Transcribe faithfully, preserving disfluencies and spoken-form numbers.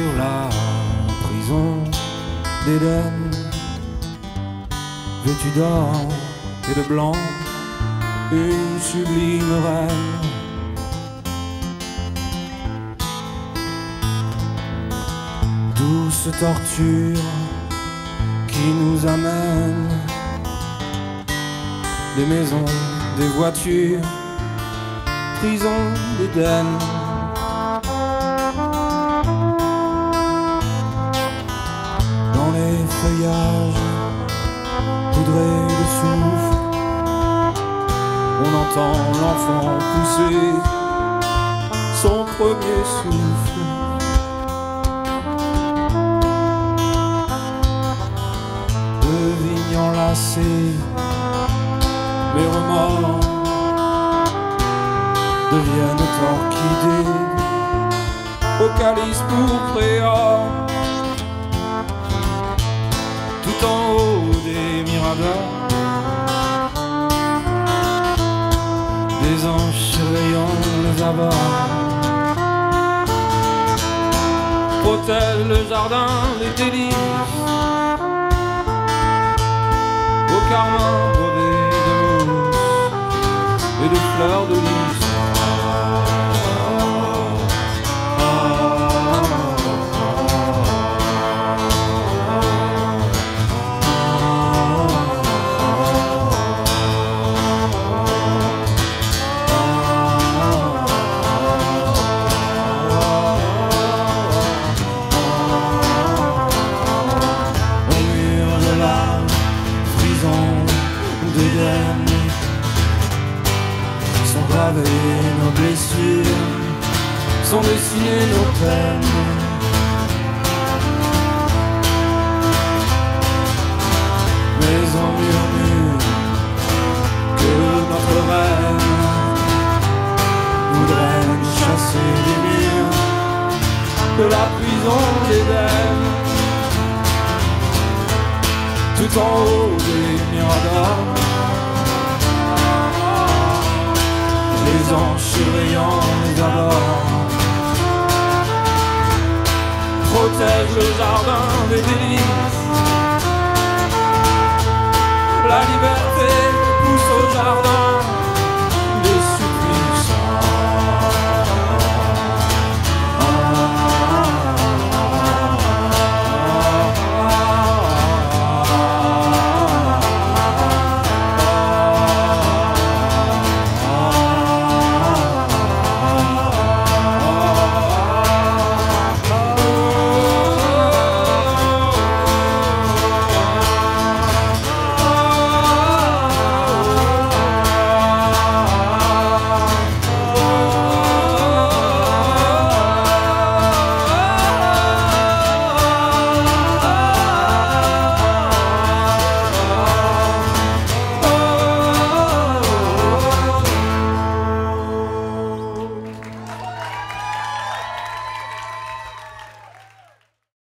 la prison d'Éden, vêtue d'or et de blanc, une sublime reine. Douce torture qui nous amène des maisons, des voitures, prison d'Éden. Dans les feuillages poudrés de soufre, on entend l'enfant pousser son premier souffle. De vignes enlacées, mes remords deviennent orchidées au calice pourpré or. Tout en haut des miradors, des anges surveillant les abords protègent le jardin des délices, au carmin brodé de mousse et de fleurs de lys. Sont gravées nos blessures, sont dessinées nos peines. Mais on murmure que notre reine voudrait nous chasser des murs de la prison d'Éden. Tout en haut des miradors, les anges surveillant les abords protègent le jardin des délices. La liberté pousse au jardin